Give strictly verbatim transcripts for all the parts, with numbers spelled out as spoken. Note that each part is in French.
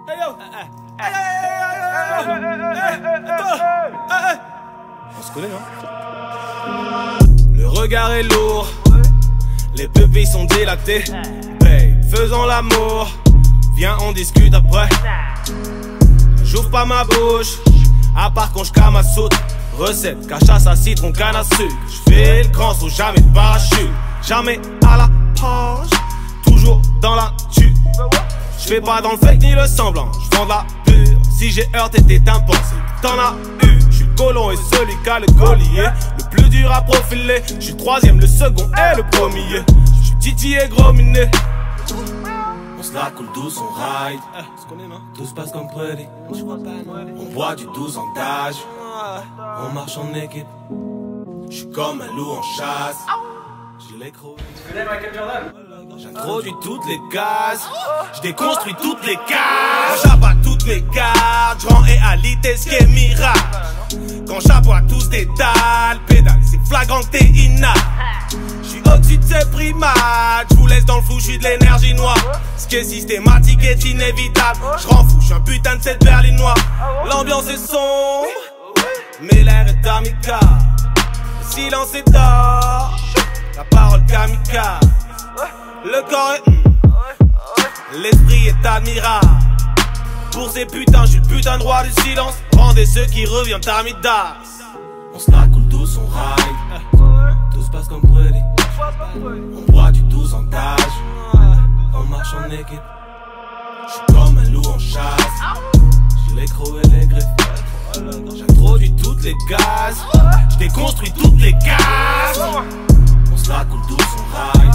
Hey yo! Hey, hey, hey, hey, on se connaît, non? Le regard est lourd, les pupilles sont dilatées. Babe, faisons l'amour, viens on discute après. J'ouvre pas ma bouche, à part quand je came à soude. Recette, cachasse à citron, canne à sucre. J'fais le grand saut, jamais de parachute. Jamais à la poche, toujours dans la tue. J'fais pas dans le fake ni le semblant, j'vends de la pure. Si j'ai heurté tes tympans, c'est t'en as eu. J'suis le colon et celui qui a le collier, le plus dur à profiler. J'suis le troisième, le second et le premier. J'suis Titi et gros miné. On se la coule douce, on ride. Tout se passe comme prédit. On boit du douze en d'âge. On marche en équipe. J'suis comme un loup en chasse. J'ai les crocs. Tu connais Michael Jordan? J'introduis toutes les cases, j'déconstruis toutes les cases, j'abat toutes les cartes, j'rends et alité ce qui est miracle. Quand j'aboie tous des dalles, pédale, c'est flagrant que t'es inapte. J'suis au-dessus de ces primates, j'vous laisse dans le flou, j'suis de l'énergie noire. Ce qui est systématique est inévitable, j'rends fou, j'suis un putain de cette berlinois. L'ambiance est sombre, mais l'air est amical. Le silence est d'or, la parole kamikaze. Le corps est mm. L'esprit est admirable. Pour ces putains, j'suis le putain de roi du silence. Rendez ceux qui reviennent à Midas. On se la coule douce, on ride. Tout se passe comme prédit. On boit du douze en d'âge. On marche en équipe. J'suis comme un loup en chasse. J'ai les crocs et les griffes. J'introduis toutes les cases. J'déconstruis toutes les cases. On se la coule douce, on ride.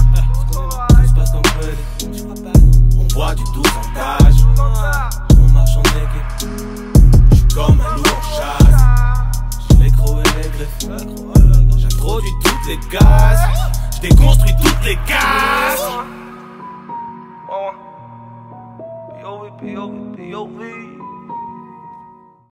On boit du douze en d'âge. On marche en équipe. J'suis comme un loup en chasse. J'ai les crocs et les griffes. J'introduis toutes les cases. J'déconstruis toutes les cases. P O V, P O V, P O V.